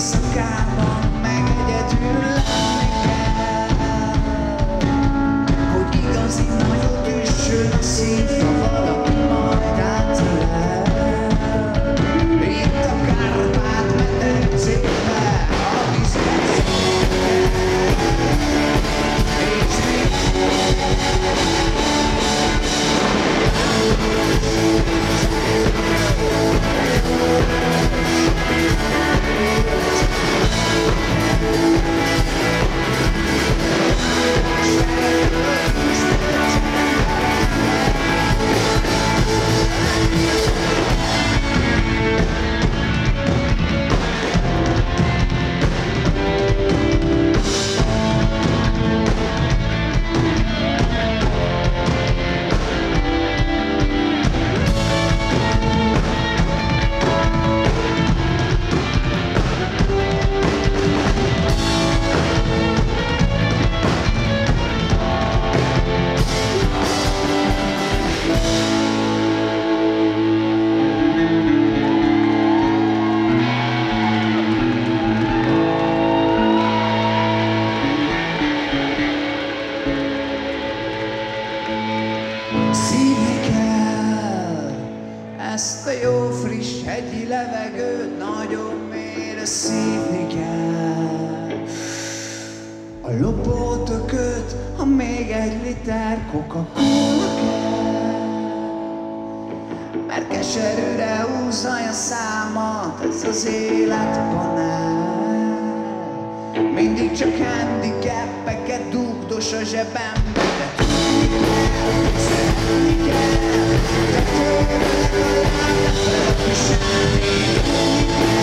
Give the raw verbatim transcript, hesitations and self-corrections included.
éjszakában meg egyedül lenni kell, hogy igazi nagyot üssön a szív, ha valaki majd átölel. Itt a Kárpát-medencébe a vizet szívni kell, és még szívni kell ezt a jó friss hegyi levegőt, nagyon mélyre szívni kell a lopótököt, ha még egy liter Coca-Cola kell, mert keserűre húzza a számat ez az életpanel. Mindig csak handicapeket dugdos a zsebembe, de tudni kell, szeretni kell, de tőle legalább ne felviselni.